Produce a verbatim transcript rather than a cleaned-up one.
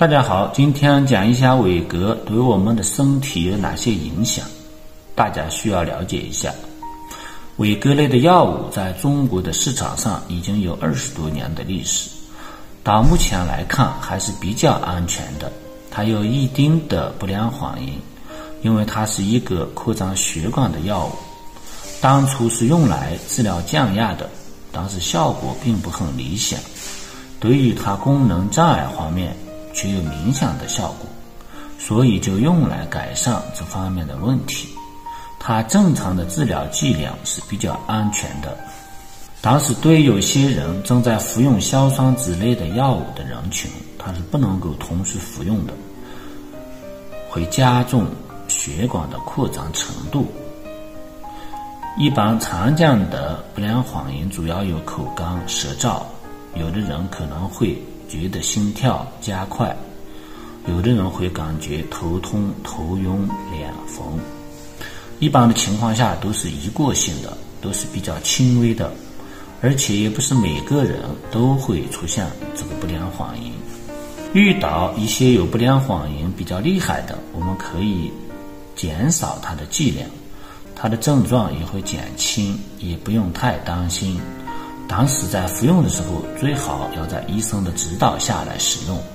大家好，今天讲一下伟哥对我们的身体有哪些影响，大家需要了解一下。伟哥类的药物在中国的市场上已经有二十多年的历史，到目前来看还是比较安全的。它有一定的不良反应，因为它是一个扩张血管的药物，当初是用来治疗降压的，但是效果并不很理想，对于它功能障碍方面却有明显的效果，所以就用来改善这方面的问题。它正常的治疗剂量是比较安全的，但是对有些人正在服用硝酸酯类的药物的人群，它是不能够同时服用的，会加重血管的扩张程度。一般常见的不良反应主要有口干、舌燥，有的人可能会觉得心跳加快，有的人会感觉头痛、头晕、脸红。一般的情况下都是一过性的，都是比较轻微的，而且也不是每个人都会出现这个不良反应。遇到一些有不良反应比较厉害的，我们可以减少它的剂量，它的症状也会减轻，也不用太担心。但是在服用的时候，最好要在医生的指导下来使用。